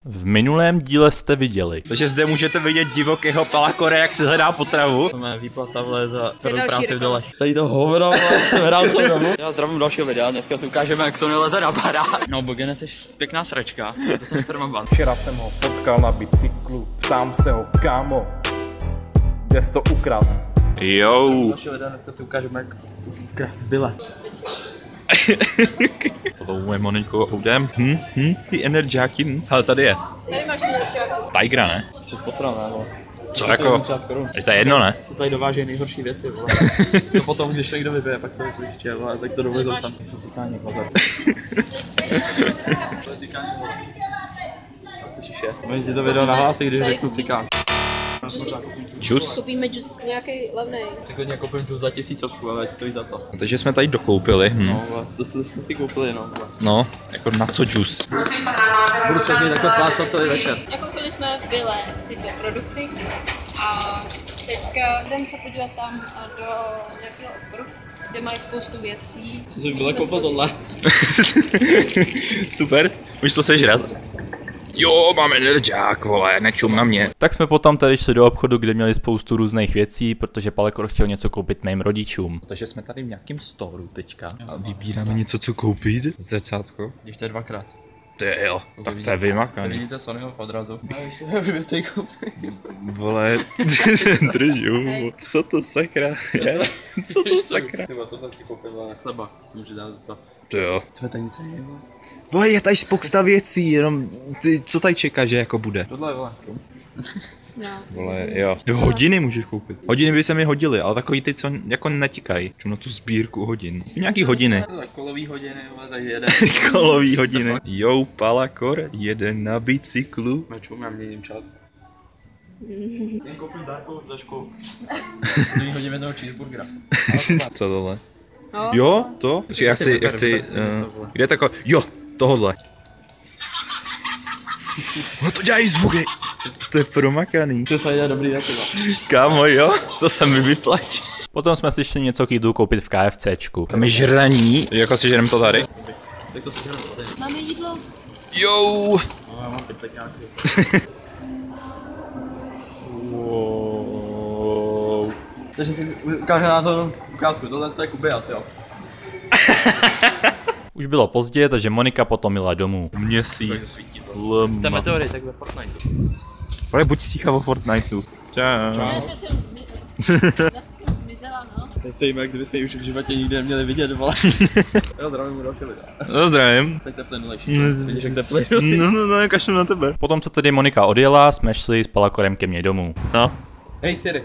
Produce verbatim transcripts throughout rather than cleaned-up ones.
V minulém díle jste viděli. Takže zde můžete vidět divokého Palakora, jak se hledá potravu. To má výplata vle za tvrdou práci v dolech. Tady to hovno, hrál co domů. Já zdravím dalšího videa, dneska si ukážeme, jak Sony leze na barák. No, Bogene, jsi pěkná sračka, to jsem termoban. Včera jsem ho potkal na bicyklu, ptám se ho, kámo, kde jsi to ukradl? Jo. Dalšího videa, dneska si ukážeme, jak krás byle. Co to bude Moniko oudem? Hm, hm, ty energiáky, hm. Ale tady je. Tady máš energiáky. Tigra, ne? Jsi posrané, vole. Co to jako? To je jedno, ne? To tady dováží nejhorší věci, vole. To potom, když někdo vybije, pak to ještě, vole, tak to dovolí tam. To říká někoho. To říká někoho. Slyšíš je? Můžeš ti to video nahlásit, když řeknu cikán. Džus? Koupíme džus nějaký levnej. Si klidně koupím džus za tisícovku, ale ať stojí za to. Takže jsme tady dokoupili. Hm. No, to jsme si koupili, no. No, jako na co džus? Budu přes něj takhle plácat celý večer. Nakoupili jsme v Bile tyto produkty a teďka jdeme se podívat tam do nějakého obchodu, kde mají spoustu věcí. Co jsi Bile koupil tohle? Super, můžeš to sežrat. Jo, mám energiák, vole, nečum na mě. Tak jsme potom tady šli do obchodu, kde měli spoustu různých věcí, protože Palekor chtěl něco koupit mým rodičům. Takže jsme tady v nějakém storu teďka a vybíráme něco, co koupit. Zrcátko. Ještě dvakrát. Ty jo, tak to je vymakaný. Vidíte Sonyho v odrazu. Vole, držu, co to sakra je? Co to sakra? Tyba, to jsem si koupil na chleba, můžu dát to. To jo. Cvetanice je, Vole, je tady spousta věcí, jenom ty, co tady čekáš, že jako bude? Tohle je, vole. No. Vole, jo. Hodiny můžeš koupit. Hodiny by se mi hodily, ale takový ty, co jako netikají. Čum na tu sbírku hodin. Nějaký hodiny. Kolový hodiny, vole, tady jede. Kolový hodiny. Jo, Palakor jede na bicyklu. Mečum, já měním čas. Jen koupím dárkovou tašku. Dvě hodiny jednoho cheeseburgera. Co tohle? No. Jo, to? Počkej, já chci, já chci, uh, kde je takové, jo, tohodle. No to dělají zvuky. To je promakaný. Co tady je dobrý na teba. Kámo, jo, to se mi vyplač. Potom jsme si šli něco k jídlu koupit v KFCčku. Tam je žraní. Jako si žerem to tady? Tak to si žerem tady. Máme jídlo? Jo. No, já mám teď nějaký. Wow. Takže si ukáže na to ukázku, tohle je Kuby asi, jo. Už bylo pozdě, takže Monika potom jela domů. Měsíc. Té meteory, tak ve Fortniteu. Ale buď stícha o Fortniteu. Čau. Já se sem zmizela. Já se sem zmizela, no. Stejíme, kdybychom ji už v životě nikdy neměli vidět, vole. Jo, zdravím mu další lidé. No, zdravím. Teď teplý nelejší. Vidíš, jak teplý. No, no, no, kašlu na tebe. Potom, co tedy Monika odjela, jsme šli s Palakorem ke mně domů. No. Hej Siri.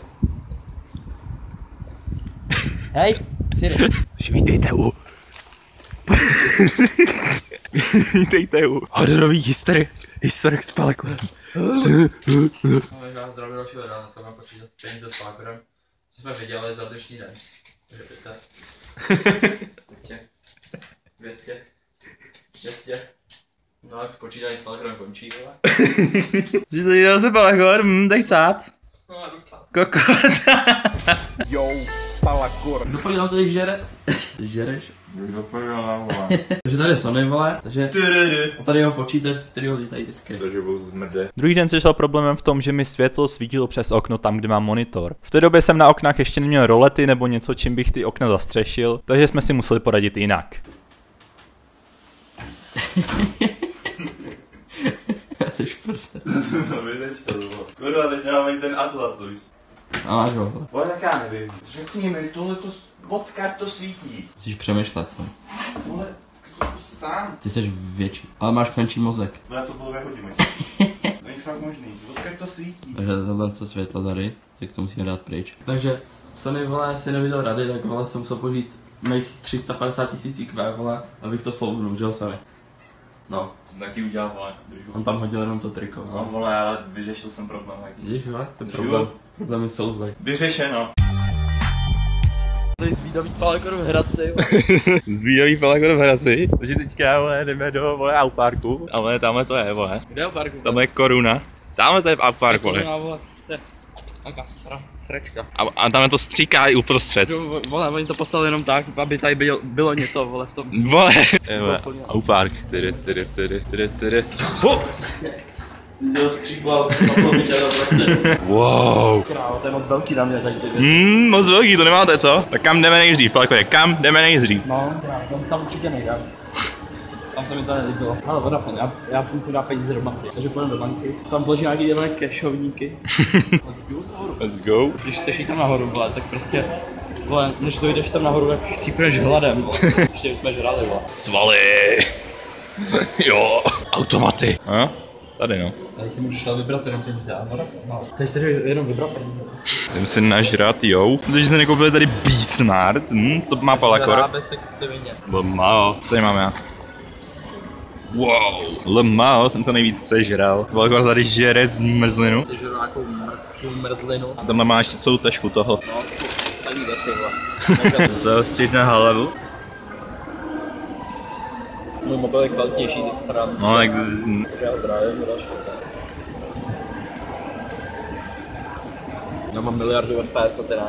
Hej Siri. Vítejte u... Vítejte u hororový historik. Historik s Palakorem. No, já zdravím další lidé, dneska mám počítat peníze s Palakorem. Co jsme viděli za dnešní den. Takže pět set. dvě stě. dvě stě. dvě stě. No, tak počítání s Palakorem končí, vole. Že se dělal se Palakor, hm, tak cát. No, já jdu psát. Kokot. Jo, Palakor. Kdo podíval tady žere? Ty žereš? Kdo podíval, vole. Takže tady je Sony, vole, takže... A tady jeho počítač, z kterého lítají iskry. To živou zmrde. Druhý den se šel problémem v tom, že mi světlo svítilo přes okno tam, kde mám monitor. V té době jsem na oknách ještě neměl rolety nebo něco, čím bych ty okna zastřešil, takže jsme si museli poradit jinak. Ty šprste. To vydešel, kurva, teď máme ten Atlas už. A máš ho. Vole, tak já nevím. Řekni mi, tohle to od kart to svítí. Musíš přemýšlet, co? Vole, to sám. Ty jsi větší, ale máš menší mozek. No já to bylo hodím. Není fakt možný, od kart to svítí. Takže tohle co světlo tady, tak to musíme dát pryč. Takže Sony, vole, si neviděl rady, tak vole jsem musel použít mých tři sta padesát tisíc I Q, vole, abych to soudnul, že Sony? No. Jsem taky udělal, vole. On tam hodil jenom to triko, vole. No vole, ale vyřešil jsem problém taky. Vidíš, vole, to je problém. Problém je solvej. Vyřešeno. Tady zvídavý Palakorův hrad, ty vole. Zvídavý Palakorův hrasy. Takže teďka, vole, jdeme do, vole, outparku. Ale tamhle to je, vole. Kde je parku? Tam je koruna. Tamhle to je v outpark, vole. vole. To je taká sra, sračka. A, a tam to stříká i uprostřed. Jo, vole, oni to poslali jenom tak, aby tady byl, bylo něco, vole, v tom. Vole. Outpark. Tyry, tyry, tyry, tyry, tyry. to skřípal, prostě. Wow. Krávo, to je moc velký na mě, tady ty věci. Mm, moc velký, to nemáte, co? Tak kam jdeme nejdřív, Palakore, kam jdeme nejdřív? No, krávo, tam určitě nejdem. Tam se mi to nelíbilo. Ale Vodafone, já, já jsem si dal peníze do banky, takže půjdeme do banky. Tam vloží nějaký dělané cashovníky. Let's go nahoru. Let's go. Když chceš jít tam nahoru, vole, tak prostě, vole, než dojdeš tam nahoru, tak chcípneš hladem, vole. Ještě bychom žrali, vole. Svaly. Jo, automaty. A? Tady no. Tady si můžeš vybrat jenom peníze a Vodafone, no. Tady si jenom vybrat peníze. Jdem si nažrat, jo. Protože jsme nekoupili tady B-Smart, hm, co má Palakor? Rábesek svině. Lmao, co tady máme já? Wow, Lmao, jsem to nejvíc sežral. Palakor tady žere zmrzlinu. Ty žeru nějakou mrtvou mrzlinu. A tam máš ještě celou tašku toho. No, tady věci, vole. Zaostřit na hlavu. Můj mobil je kvalitnější, ty stran. No, tak... Já zdravím, dáš Já mám miliardu F P S na teda.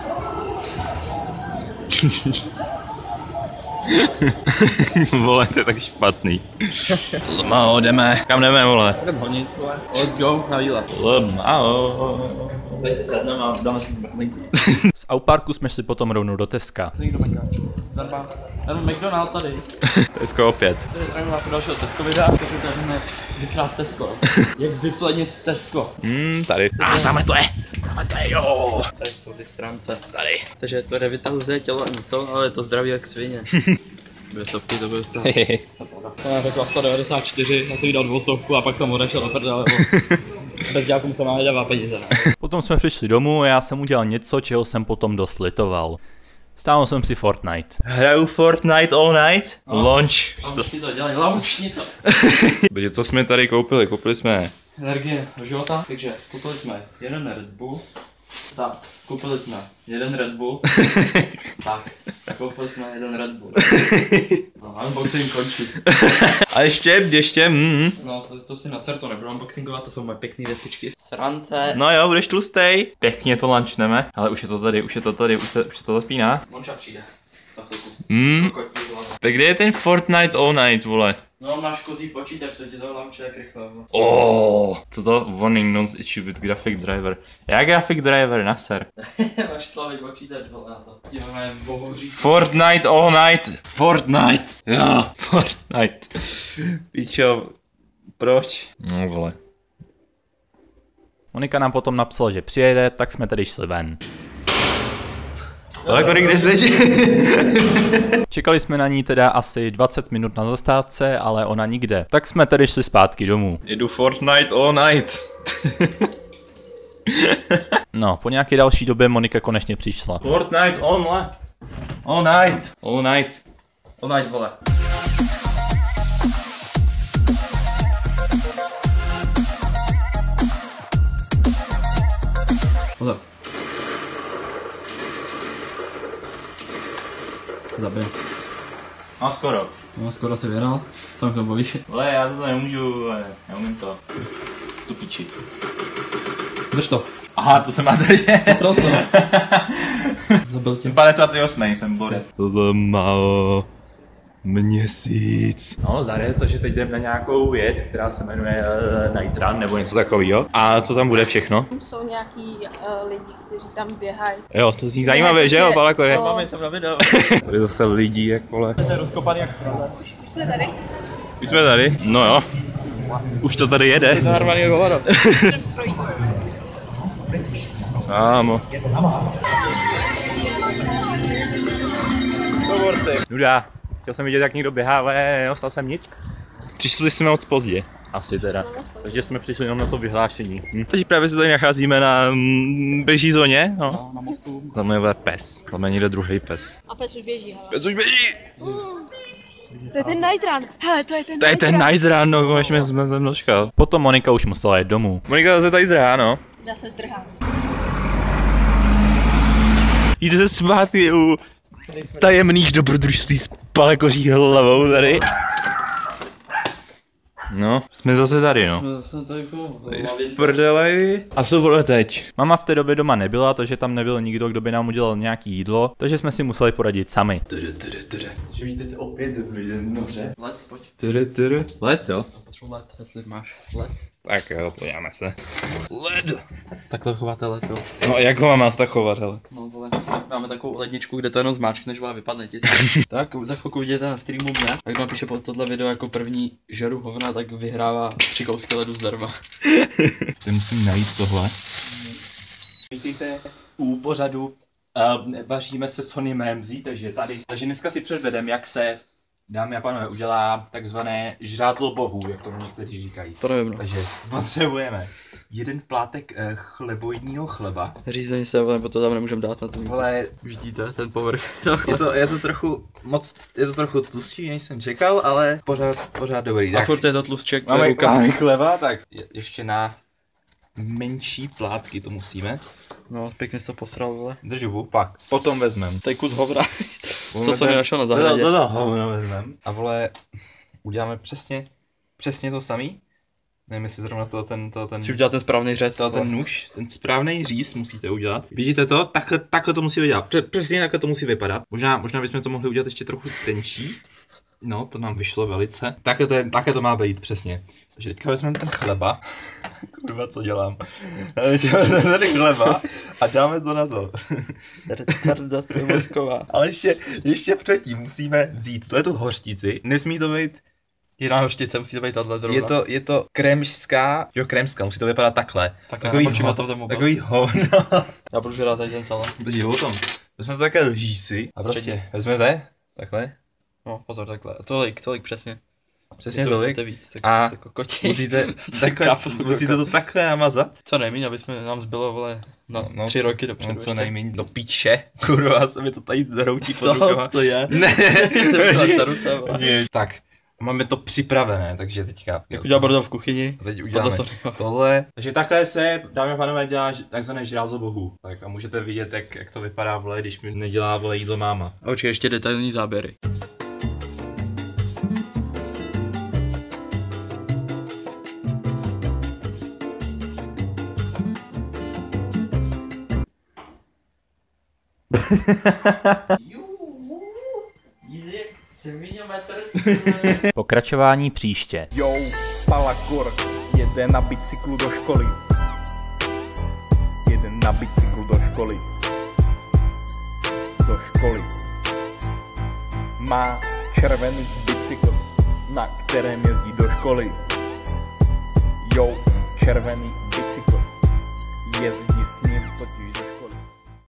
Vole, to je tak špatný. Lmao, jdeme. Kam jdeme, vole? Jdem honit, vole. Let's go, na výlet. Lmao. Tady si sedneme a dáme si brchlinku. Z Auparku jsme šli potom rovnou do Teska. Někdo mekáč. Zarba. Jenom McDonald tady. Tesko opět. Tady zdravím na dalšího Tesco videa, takže tady máme vykrát Tesco. Jak vyplenit Tesco. Hmm, tady. A ah, tamhle to je. Tamhle to je, jo. Tady jsou ty stránce. Tady. Takže to revitalizuje tělo a mysl, ale je to zdraví jak svině. Dvě stovky to bylo stát. Ona řekla sto devadesát čtyři, já jsem jí dal dvoustovku a pak jsem odešel do prdele. Bez dělákům se má nedává peníze. Ne? Potom jsme přišli domů a já jsem udělal něco, čeho jsem potom dost litoval. Stáhl jsem si Fortnite. Hraju Fortnite all night? No. Launch. Launchni to, dělej, launchni to. Takže co jsme tady koupili? Koupili jsme energie do života, takže koupili jsme jeden Red Bull. Tak, koupili jsme jeden Red Bull. tak, tak koupili jsme jeden Red Bull. No, unboxing končí. A ještě, ještě, mm. No, to, to si na to nebudu unboxingovat, to jsou moje pěkné věcičky. Srance. No jo, budeš tlustej. Pěkně to lunchneme, ale už je to tady, už je to tady, už se, už se to zapíná. Monča přijde. Za chvilku. Mm. Tak kde je ten Fortnite all night, vole? No, máš kozí počítač, to ti to launche jak rychle. Oh, co to? Warning non issue with graphic driver. Já graphic driver, naser. Máš slavý počítač, vole, na to. Ti máme bohoří. Fortnite all night. Fortnite. Jo, Fortnite. Pičo, proč? No vole. Monika nám potom napsala, že přijede, tak jsme tedy šli ven. Ale kolik kde jsi? Čekali jsme na ní teda asi dvacet minut na zastávce, ale ona nikde. Tak jsme tedy šli zpátky domů. Jedu Fortnite all night. No, po nějaké další době Monika konečně přišla. Fortnite online. All night. All night. All night, vole. Pozor. Zabil. No skoro. No skoro se věral. Jsem to bojíš. Ale já to nemůžu, neumím to. Tu piči. Drž to. Aha, to se má držet. Zabil tě. padesát osm jsem byl. Lmao. Měsíc. No, zarez, takže teď jdeme na nějakou věc, která se jmenuje uh, Night Run nebo něco takového. A co tam bude všechno? Jsou nějaký uh, lidi, kteří tam běhají. Jo, to zní zajímavé, že jo, Palakore? Máme sem na video. Tady zase lidí, jak vole. To je rozkopaný jak pravda. Už jsme tady. My jsme tady? No jo. Už to tady jede. Je to narvaný hovado. Ámo. Je to na vás. Nuda. Chtěl jsem vidět, jak někdo běhá, ale neostal jsem nic. Přišli jsme moc pozdě. Asi teda. Takže jsme přišli jenom na to vyhlášení. Hm. Takže právě se tady nacházíme na mm, běží zóně. No. No, na mostu. Tam je pes. Tam je někde druhý pes. A pes už běží, hele. Pes už běží! Mm. To je ten Night Run. Hele, to je ten To je ten Night Run, no, konečně jsme se dočkal. Potom Monika už musela jít domů. Monika zase tady zdrhá, no. Zase zdrhá. Jíte se zpátky u tajemných dobrodružství s Palakoří hlavou tady. No, jsme zase tady, no. No, jsem tady jako v prdeli. A co bude teď? Mama v té době doma nebyla, takže tam nebyl nikdo, kdo by nám udělal nějaký jídlo, takže jsme si museli poradit sami. Tudu, tudu, tudu. Takže víte opět v noře. Let, pojď. Tudu, tudu. Let, jo? Potřebuji let, jestli máš let. Tak jo, podíváme se. Led. Takhle chováte led, jo. No a jak ho máme tak chovat, hele? No vole, máme takovou ledničku, kde to jenom zmáčkneš, vole, vypadne ti. Tak za chvilku vidíte na streamu mě. Jak napíše pod tohle video jako první žeru hovna, tak vyhrává tři kousky ledu zdarma. Ty musím najít tohle. Vítejte u pořadu uh, Vaříme se s Honem Ramsey, takže tady. Takže dneska si předvedem, jak se, dámy a pánové, udělá takzvané žrádlo bohů, jak tomu někteří říkají. To nevím, no. Takže potřebujeme jeden plátek uh, chleboidního chleba. Řízení se, nebo to tam nemůžeme dát na to. Vole, vidíte ten povrch. je to, je to trochu moc, je to trochu tlustší, než jsem čekal, ale pořád, pořád dobrý. A furt je to tlustček. Máme, máme chleba, tak je, ještě na menší plátky to musíme. No, pěkně jsi to posral, vole. Držu, pak. Potom vezmem. To je kus hovna. To jsem našel na zahradě. To, to, to hovno vezmem. A vole, uděláme přesně, přesně to samý. Nevím, jestli zrovna to ten, to ten... Musíš udělat ten správný řez. To ten nůž, ten správný říz musíte udělat. Vidíte to? Takhle, takhle to musí vydělat. Přesně takhle to musí vypadat. Možná, možná bychom to mohli udělat ještě trochu tenčí. No, to nám vyšlo velice. Takhle to, je, takhle to má být, přesně. Takže teďka vezmeme ten chleba. Kurva, co dělám? Teďka vezmeme ten chleba a dáme to na to. Retardace mozková. Ale ještě, ještě předtím musíme vzít tu hořtici. Nesmí to být... Jiná hořtice, musí to být tato zrovna. Je to, je to krémská, jo krémská, musí to vypadat takhle. Tak takový ho, ho, takový hovno. Já budu žrát tady ten salát. Takže o tom. Vezmete také lžíci a prostě vezmete takhle. No pozor, takhle. Tolik, tolik přesně. Přesně tolik. Víc, tak, a jako musíte, takhle, musíte to takhle namazat. Co nejméně, aby jsme nám zbylo, vole, no, no tři roky dopředu. No, co nejméně, do píče. Kurva, se mi to tady hroutí pod Co rukama. to je? Ne, ta ruce, tak. Máme to připravené, takže teďka... Jak udělal Bordo v kuchyni. Teď uděláme tohle. Takže takhle se, dámy a pánové, dělá takzvané žrádlo bohů. Tak a můžete vidět, jak, jak to vypadá, vole, když mi nedělá, vole, jídlo máma. A počkej, ještě detailní záběry. Pokračování příště. Jo, Palakor jede na bicyklu do školy. Jede na bicyklu do školy. Do školy. Má červený bicykl, na kterém jezdí do školy. Jo, červený bicykl jezdí